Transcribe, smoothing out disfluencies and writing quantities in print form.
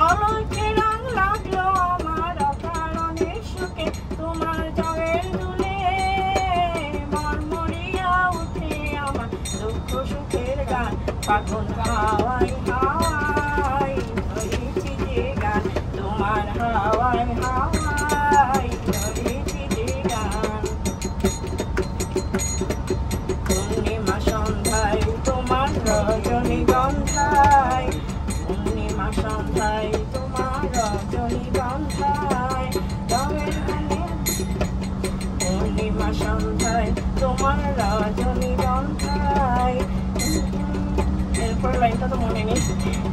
পলকে রং লাগলো আমার অকারণে সুখে তোমার জয়ের দুলে মরমরিয়া উঠে আমার দুঃখ সুখের গান ফাগুন হাওয়ায় হাওয়ায় ধরেছি যে গান তোমার হাওয়ায় হাওয়ায় ধরেছি যে গান পূর্ণিমা সন্ধ্যায় তোমার রজনীগন্ধায় পূর্ণিমা সন্ধ্যায় তোমার রজনীগন্ধায় রঙের গানে পূর্ণিমা সন্ধ্যায় তোমার রজনীগন্ধায় এরপর লাইনটা তো মনে নেই।